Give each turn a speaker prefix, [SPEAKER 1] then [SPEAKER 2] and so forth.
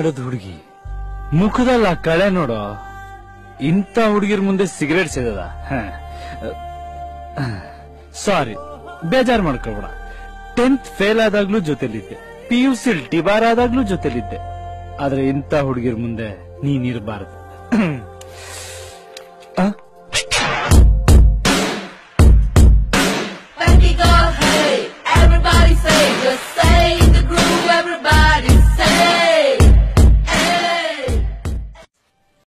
[SPEAKER 1] ಇರೋದು ಹುಡುಗಿ, ಮುಖದಲ್ಲ ಕಳೆ ನೋಡೋ. ಇಂಥ ಹುಡುಗಿರ್ ಮುಂದೆ ಸಿಗರೇಟ್ ಸೇದದ? ಸಾರಿ, ಬೇಜಾರ್ ಮಾಡ್ಕೊಬೇಡ. 10th ಫೇಲ್ ಆದಾಗ್ಲೂ ಜೊತೆಲಿದ್ದೆ, PUC ಡಿಬಾರ್ ಆದಾಗ್ಲೂ ಜೊತೆಲಿದ್ದೆ. ಆದ್ರೆ ಇಂಥ ಹುಡುಗಿರ್ ಮುಂದೆ ನೀನಿರಬಾರದು.